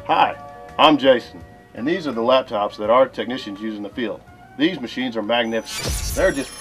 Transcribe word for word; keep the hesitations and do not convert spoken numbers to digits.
Hi, I'm Jason, and these are the laptops that our technicians use in the field. These machines are magnificent. They're just